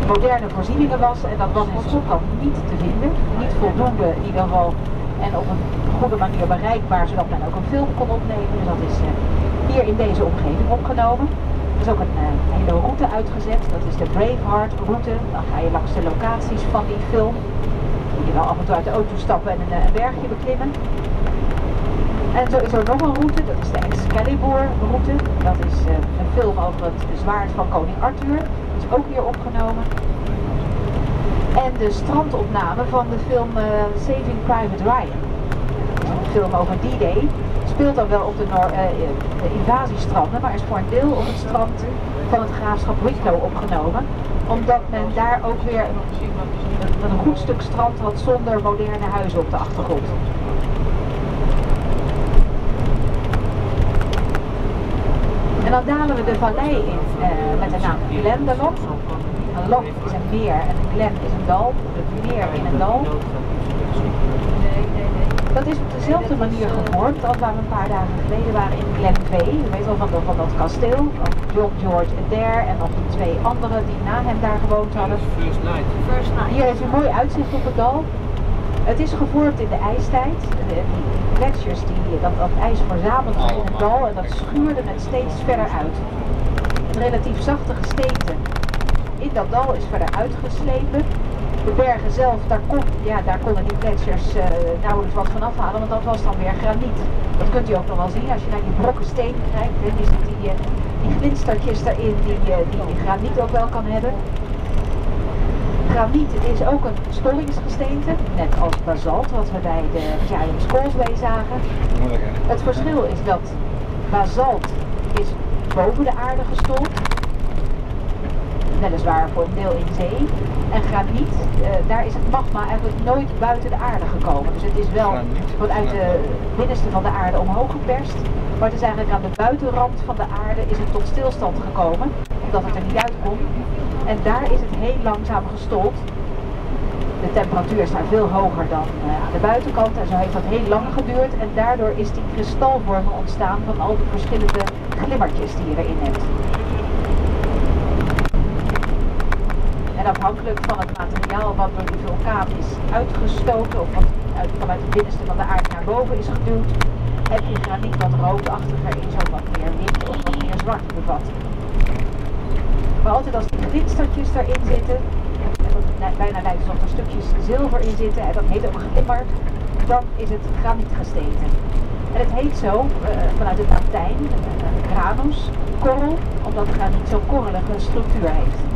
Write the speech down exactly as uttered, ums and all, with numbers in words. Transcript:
moderne voorzieningen was. En dat was in Schotland niet te vinden. Niet voldoende in ieder geval. En op een goede manier bereikbaar, zodat men ook een film kon opnemen. Dus dat is uh, hier in deze omgeving opgenomen. Er is ook een uh, hele route uitgezet. Dat is de Braveheart route. Dan ga je langs de locaties van die film. Moet je wel af en toe uit de auto stappen en een, uh, een bergje beklimmen. En zo is er nog een route, dat is de Excalibur route. Dat is uh, een film over het zwaard van koning Arthur. Dat is ook hier opgenomen. En de strandopname van de film uh, Saving Private Ryan. Dat is een film over D-Day. Speelt dan wel op de, Noor, uh, de invasiestranden, maar is voor een deel op het strand van het graafschap Wicklow opgenomen. Omdat men daar ook weer een, een, een goed stuk strand had zonder moderne huizen op de achtergrond. En dan dalen we de vallei in uh, met de naam Glendalough. Een loch is een meer en een glen is een dal. Het meer in een dal. Dat is op dezelfde manier gevormd als waar we een paar dagen geleden waren in Glenveigh. Je weet wel van, de, van dat kasteel, van John George Adair en nog die twee anderen die na hem daar gewoond hadden. Hier heeft u een mooi uitzicht op het dal. Het is gevormd in de ijstijd. De, die gletsjers, die, dat, dat ijs verzamelde zich in het dal en dat schuurde het steeds verder uit. Het relatief zachte gesteente in dat dal is verder uitgeslepen. De bergen zelf, daar, kon, ja, daar konden die gletsjers uh, nauwelijks wat van afhalen, want dat was dan weer graniet. Dat kunt u ook nog wel zien als je naar die brokken steen kijkt. Hè, je ziet die, uh, die glinstertjes daarin die, uh, die die graniet ook wel kan hebben. Graniet is ook een stollingsgesteente, net als basalt, wat we bij de Giant's Causeway zagen. Het verschil is dat basalt is boven de aarde gestold. Weliswaar voor een deel in zee. En graniet, uh, daar is het magma eigenlijk nooit buiten de aarde gekomen. Dus het is wel vanuit de binnenste van de aarde omhoog geperst. Maar het is eigenlijk aan de buitenrand van de aarde is het tot stilstand gekomen. Omdat het er niet uit kon. En daar is het heel langzaam gestold. De temperatuur is daar veel hoger dan uh, aan de buitenkant. En zo heeft dat heel lang geduurd. En daardoor is die kristalvorming ontstaan van al die verschillende glimmertjes die je erin hebt. En afhankelijk van het materiaal wat door die vulkaan is uitgestoten of wat uit, vanuit het binnenste van de aarde naar boven is geduwd, heb je graniet wat roodachtiger in, zo wat meer wit of wat meer zwart bevat. Maar altijd als die glinstertjes erin zitten, en dat bijna lijkt alsof er stukjes zilver in zitten, en dat heet ook glimmer, dan is het granietgesteente. En het heet zo, uh, vanuit het Latijn, uh, granus, korrel, omdat graniet zo'n korrelige structuur heeft.